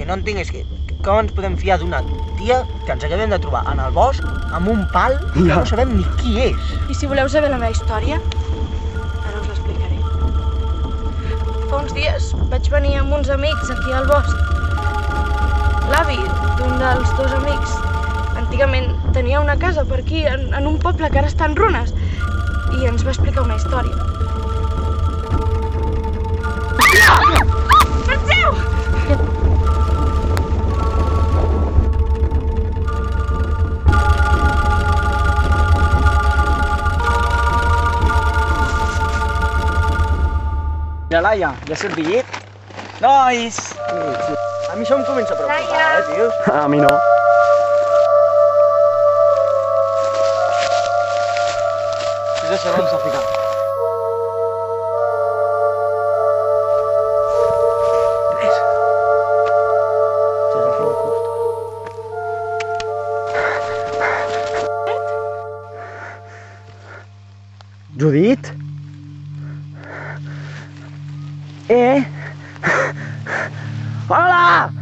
que no entenc és que com ens podem fiar d'una tia que ens acabem de trobar en el bosc amb un pal que no sabem ni qui és. I si voleu saber la meva història, ara us l'explicaré. Fa uns dies vaig venir amb uns amics aquí al bosc. L'avi d'un dels dos amics antigament tenia una casa per aquí, en un poble que ara està en runes, i ens va explicar una història. Marxeu! Ja, Laia, ja has servit? Nois! A mi això em comença a preocupar, tio. A mi no. Ja sé on s'ha ficat. Res. Ja s'ha fet curt. Judit? Hola!